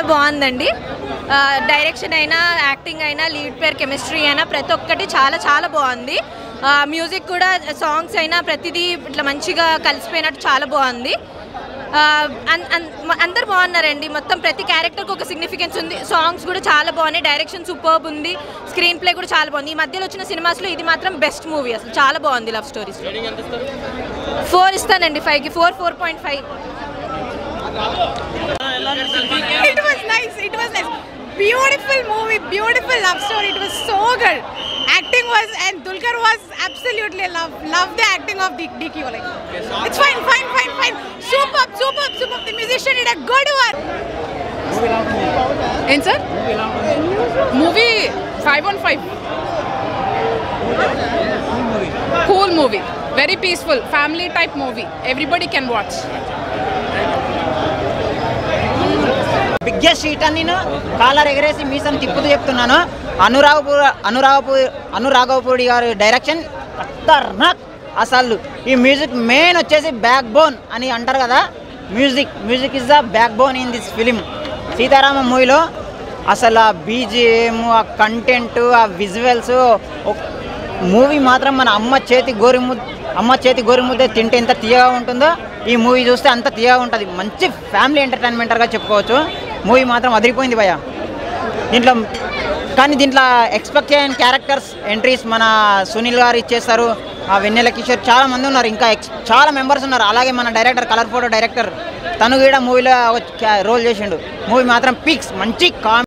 బాగుందండి. డైరెక్షన్ అయినా, యాక్టింగ్ అయినా, లీడ్ పేర్ కెమిస్ట్రీ అయినా ప్రతి ఒక్కటి చాలా చాలా బాగుంది. మ్యూజిక్ కూడా, సాంగ్స్ అయినా ప్రతిదీ ఇట్లా మంచిగా కలిసిపోయినట్టు చాలా బాగుంది. అందరు బాగున్నారండి. మొత్తం ప్రతి క్యారెక్టర్కి ఒక సిగ్నిఫికెన్స్ ఉంది. సాంగ్స్ కూడా చాలా బాగున్నాయి. డైరెక్షన్ సూపర్బ్ ఉంది. స్క్రీన్ ప్లే కూడా చాలా బాగుంది. ఈ మధ్యలో వచ్చిన సినిమాస్లో ఇది మాత్రం బెస్ట్ మూవీ. అసలు చాలా బాగుంది. లవ్ స్టోరీస్ 4 ఇస్తానండి. 5కి 4.5. It was nice. Beautiful movie, beautiful love story. It was so good. Acting was, and Dulquer was absolutely love the acting of DQ. Like, it's fine. Superb. The musician did a good work. Sir? Movie 5 on 5. Cool movie. Very peaceful, family type movie. Everybody can watch. Biggest sheet అని నేను caller ఎగరేసి మీసం తిప్పుతూ చెప్తున్నాను. అనురాఘవపూడి గారి direction ఖతర్నాక్. అసలు ఈ మ్యూజిక్ మెయిన్ వచ్చేసి బ్యాక్ బోన్ అని అంటారు కదా. Music is the backbone in this film. Sitarama మూవీలో అసలు ఆ బీజిఎం, ఆ కంటెంట్, ఆ విజువల్స్, మూవీ మాత్రం మన అమ్మ చేతి గోరిముద్ద తింటే ఎంత తీయగా ఉంటుందో ఈ మూవీ చూస్తే అంత తీయగా ఉంటుంది. మంచి ఫ్యామిలీ ఎంటర్టైన్మెంటర్గా చెప్పుకోవచ్చు. మూవీ మాత్రం అదిరిపోయింది భయ్య. దీంట్లో ఎక్స్పెక్ట్ చేయని క్యారెక్టర్స్ ఎంట్రీస్ మన సునీల్ గారు ఇచ్చేస్తారు. వెన్నెల కిషోర్ చాలా మంది ఉన్నారు. ఇంకా చాలా మెంబర్స్ ఉన్నారు. అలాగే మన డైరెక్టర్, కలర్ ఫోటో డైరెక్టర్ తను కూడా మూవీలో రోల్ చేసిండు. మూవీ మాత్రం పీక్స్. మంచి